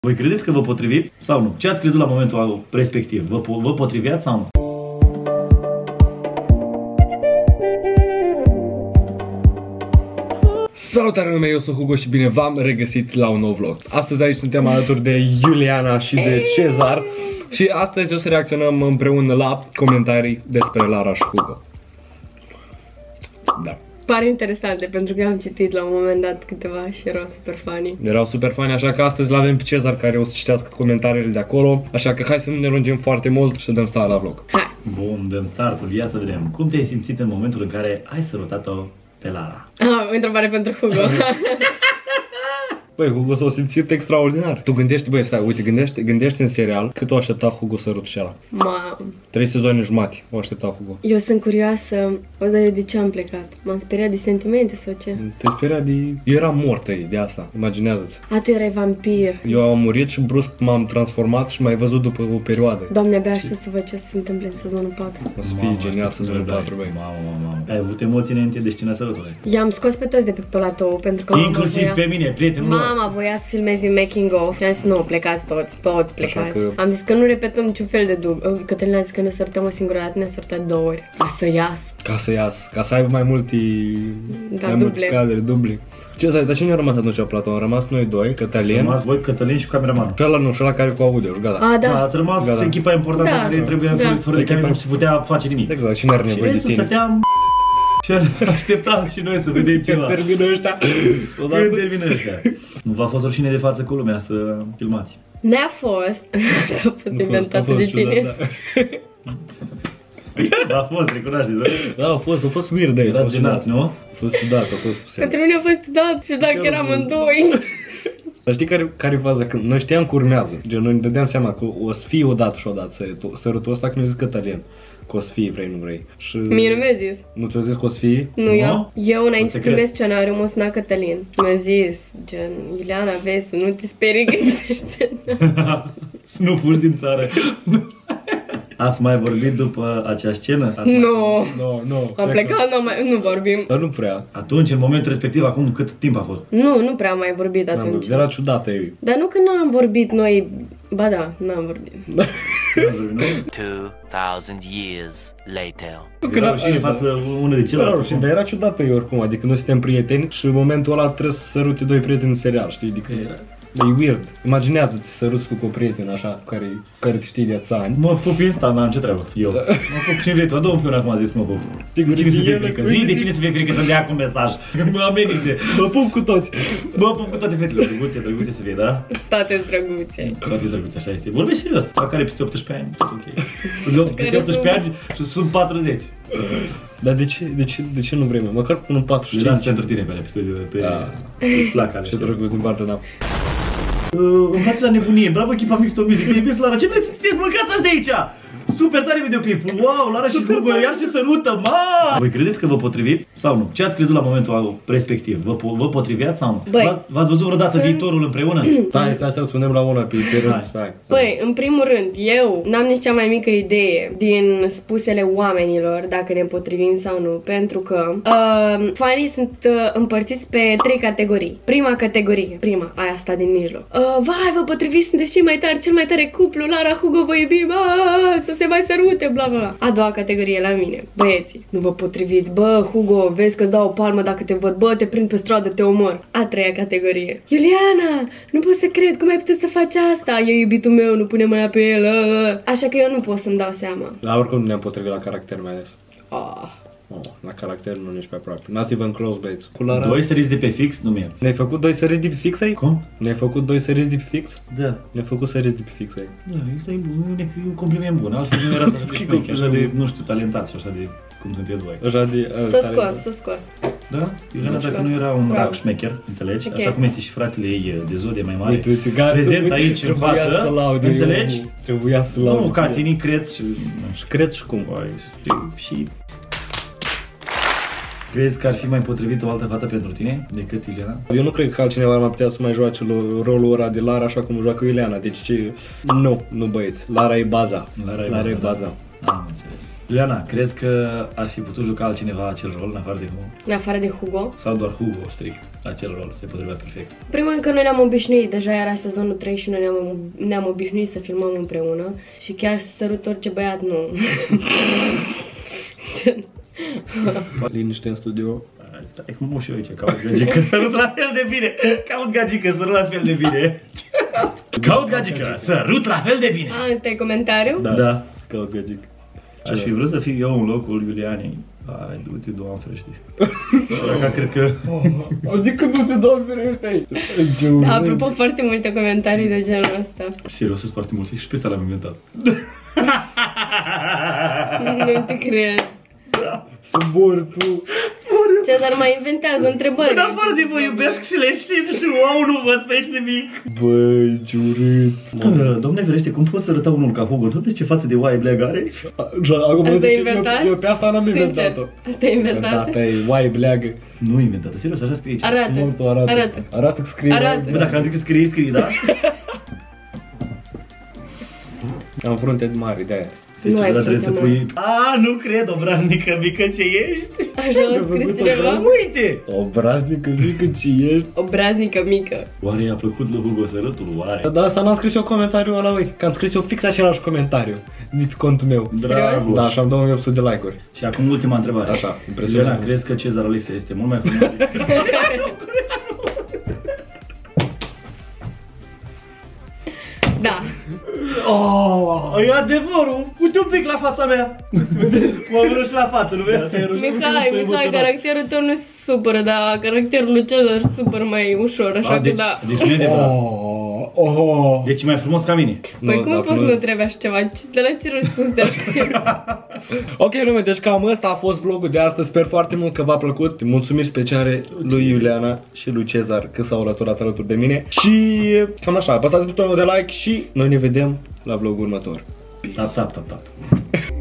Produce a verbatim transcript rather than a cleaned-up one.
Voi credeți că vă potriviți sau nu? Ce ați crezut la momentul respectiv? Vă, vă potriviați sau nu? Salutare lume, eu sunt Hugo și bine v-am regăsit la un nou vlog. Astăzi aici suntem alături de Iuliana și de Cezar și astăzi o să reacționăm împreună la comentarii despre Lara și Hugo. Da. Pare interesante pentru că am citit la un moment dat câteva și erau super funny. Erau super funny, așa că astăzi l-avem pe Cezar care o să citească comentariile de acolo. Așa că hai să nu ne lungim foarte mult și să dăm start la vlog. Hai! Bun, dăm startul, ia să vedem. Cum te-ai simțit în momentul în care ai sărutat-o pe Lara? Ah, o întrebare pentru Hugo. Băi, Hugo s-a simțit extraordinar. Tu gândești, băi, stai, uite, gândești, gândești în serial cât o aștepta Hugo sărutul și ăla. Mam. Trei sezoane jumate o aștepta Hugo. Eu sunt curioasă, o să eu de ce am plecat? M-am speriat de sentimente sau ce? Te speria de... Eu eram mort ei, de asta, imaginează-ți. A, tu erai vampir. Eu am murit și brusc m-am transformat și m-ai văzut după o perioadă. Doamne, abia aștept să văd ce se întâmplă în sezonul patru. O să fie genial sezonul patru, băi. Mamă, mamă. Ai avut emoții înainte de scena sărutului? I-am scos pe toți de pe platou pentru că inclusiv voia... pe mine, prietenul meu. Mama voia să filmezi un making of și am zis nu, plecați toți, toți plecați. Că... Am zis că nu repetăm niciun fel de dublu. Cătălina a zis că ne sărutăm o singură dată, ne-a sărutat două ori. Ca să iasă. Ca să iasă, ca să aibă mai multe... Da, mai duble. multe cadre, duble. Ce să dar cine a rămas atunci la platou? Am rămas noi doi, Cătălin. Am rămas voi, Cătălin și cameramanul. Și ăla nu, și ăla care cu audio, gata. A, da. Da, ați rămas Gata. echipa importantă Da. care trebuia, Da. fără de care nu se putea face nimic. Exact, și n-are Și nevoie de restul tine. stăteam și așteptam și noi să vedem ceva. Când termină ăștia, odată... Când termină ăștia. Nu v-a fost rușine de față cu lumea să filmați? Ne-a fost. A fost inventată de tine. A fost, recunoașteți, da? Da, a fost, a fost weird de Erați genați, nu? A fost ciudat, a fost puțin. Pentru mine a fost ciudat și dacă eram în doi. Dar știi care, care e faza? Că noi știam că urmează. Gen, noi ne dădeam seama că o să fie odată și odată sărutul, sărutul ăsta, că ne-a zis Cătălin. Că o să fie, vrei, nu vrei. Și... Mie nu mi-a zis. Nu ți-a zis că o să fie? Nu, Nu? eu. Eu înainte să secret. primesc scenariul m-a sunat Cătălin. Mi-a zis, gen, Iuliana, vezi, să nu te sperii că ești. Să nu fugi din țară. Ați mai vorbit după acea scenă? Ați mai... Nu. Nu, nu. Am plecat, nu mai, nu vorbim. Dar nu prea. Atunci, în momentul respectiv, acum cât timp a fost? Nu, nu prea am mai vorbit atunci. Era ciudată ei. Dar nu că nu am vorbit noi. Ba da, n-am vorbit. Two thousand years later. Era rușine față unul de Era celălalt. rușine, dar era ciudată ei oricum. Adică noi suntem prieteni și în momentul ăla trebuie să sărute doi prieteni în serial, știi? Adică Era. e weird. Imaginează-ți să săruți tu cu o prietenă așa, care, care te știi de atâția ani. Mă pup instant, n-am ce treabă. Eu. Mă pup cine vrei tu, dă-mi pe un acum a zis mă pup. Sigur, Cine să fie el, frică? cu- Zi de cine să fie frică să-mi dea cu mesaj. Că mă amenințe. Mă pup cu toți. Mă pup cu toate fetele. Drăguțe, drăguțe să fie, da? Toate drăguțe. Toate drăguțe, așa este. Vorbesc serios. La care peste optsprezece ani. Tot ok. Eu peste optsprezece ani și sunt patruzeci. Dar de ce, de ce, de ce nu vrem? Măcar până în patruzeci și Las cinci. pentru tine pe episodul pe... Da. Îți plac ale Ce astea. drăguț din partea ta. Uh, Îmi place la nebunie, bravo echipa Mixto Music, te iubesc Lara, ce vreți să citeți, mâncați așa de aici! Super tare videoclip, wow, Lara și Hugo, iar se sărută, ma! Voi credeți că vă potriviți sau nu? Ce ați crezut la momentul respectiv? Vă, vă potriviați sau nu? Băi, V-ați- V-ați văzut vreodată sunt- viitorul împreună? Stai, stai să răspundem la una pe pe rând, Hai. stai. Păi, în primul rând, eu n-am nici cea mai mică idee din spusele oamenilor dacă ne potrivim sau nu, pentru că uh, fanii sunt uh, împărțiți pe trei categorii. Prima categorie, prima, aia asta din mijloc. Uh, vai, vă potriviți, sunteți cei mai tari, cel mai tare cuplu, Lara, Hugo, vă iubim, aaa, să se mai sărute, bla bla bla. A doua categorie la mine, băieții, nu vă potriviți, bă, Hugo, vezi că dau o palmă dacă te văd, bă, te prind pe stradă, te omor. A treia categorie, Iuliana, nu pot să cred, cum ai putut să faci asta? E iubitul meu, nu pune mâna pe el. Aaa. Așa că eu nu pot să-mi dau seama. Dar oricum nu ne-am potrivit la caracter mai ales. Oh. Oh, la caracter nu nici pe aproape. Not even close, băieți. Cu Lara... Doi săriți de pe fix, nu mi-e. Ne-ai făcut doi săriți de pe fix ai? Cum? Ne-ai făcut doi săriți de pe fix? Da. Ne-ai făcut săriți de pe fix ai. Da, este un, un compliment bun, altfel nu erați așa de șmechi, așa de, nu știu, talentați și așa de cum sunteți voi. Așa de... S-a scos, s-a scos. Da? Iuliana, dacă nu era un Bravo. rac șmecher, înțelegi? Ok. Așa cum este și fratele ei de zodie mai mare. Uite, uite, gata, prezent uite, aici în trebuia față, să laud, înțelegi? eu, trebuia să laud. Nu, ca tine creți și... nu știu, Cred și cum. Băi, știi, și... Crezi că ar fi mai potrivit o altă fată pentru tine decât Iuliana? Eu nu cred că altcineva ar mai putea să mai joace rolul ăla de Lara așa cum joacă Iuliana. Deci ce... Nu, nu băieți. Lara e baza. Lara e Lara e baza, baza. Am înțeles. Iuliana, crezi că ar fi putut juca altcineva acel rol în afară de Hugo? În afară de Hugo. Sau doar Hugo strict acel rol se potrivea perfect? Primul rând că noi ne-am obișnuit, deja era sezonul trei și noi ne-am ne-am obișnuit să filmăm împreună. Și chiar să sărut orice băiat, nu. Liniște în studio. Stai cum și eu aici, caut gagică, sărut la fel de bine. Caut gagică, sărut la fel de bine. Caut gagică, sărut la fel de bine. A, ăsta e comentariul? Da, da. Caut gagic. Aș fi vrut să fiu eu în locul Iulianei. Hai, du-te, Doamne ferește. Dacă cred că... Adică du-te, Doamne ferește aici. Da, apropo, foarte multe comentarii de genul ăsta. Serios, sunt foarte multe și pe ăsta l-am inventat. Nu te cred. Să mor tu. Cezar mai inventează întrebări. Dar fără de vă iubesc și le știu și wow, nu vă speci nimic. Băi, ciurit. Doamne ferește, cum poți să arăta unul ca Hugo? Nu vezi ce față de oaie bleag are? Acum Asta e zice, inventat? eu, eu pe asta n-am Sincer, inventat-o. asta e inventat? Asta e oaie bleagă. Nu inventată, serios, așa scrie aici. Arată, Mult arată. arată. Arată că scrie. Arată. Bă, dacă am zis că scrie, scrie, da? Am frunte mari, de-aia. Deci, Nu ai dar trebuie să frunte pui... A, nu cred, obraznică mică ce ești. Așa a scris cineva? Uite! Obraznică mică ce ești. Obraznică mică. Oare i-a plăcut lui Hugo sărătul? Oare? Dar asta n-am scris eu comentariul ăla, ui. Că am scris eu fix același comentariu. De pe contul meu. Dragoș. Da, și am două mii opt sute de like-uri. Și acum ultima întrebare. Așa, impresionant. Iuliana, crezi că Cezar Alexa este mult mai frumos? Da. Oh, e adevărul! Uite un pic la fața mea! M-am vrut și la față, nu vezi? Mihai, Mihai, caracterul tău nu se supără, dar caracterul lui Cezar se supără mai ușor, așa A, că deci, da. deci nu e adevărat. Oh, oh. Deci e mai frumos ca mine. Păi Nu, cum dacă poți nu- să nu trebuie așa ceva? De la ce răspuns te aștept? Ok, lume, deci cam ăsta a fost vlogul de astăzi. Sper foarte mult că v-a plăcut. Mulțumiri speciale lui Iuliana și lui Cezar că s-au alăturat alături de mine. Și cam așa, apăsați butonul de like și noi ne vedem la vlogul următor. Tap, tap, tap, tap.